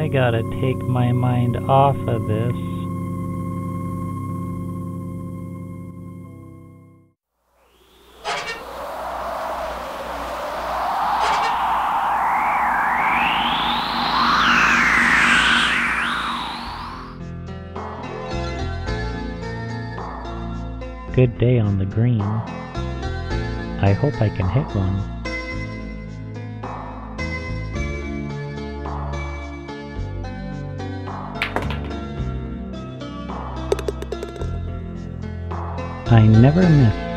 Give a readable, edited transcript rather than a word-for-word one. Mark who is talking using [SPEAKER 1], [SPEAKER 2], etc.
[SPEAKER 1] I gotta take my mind off of this. Good day on the green. I hope I can hit one. I never miss.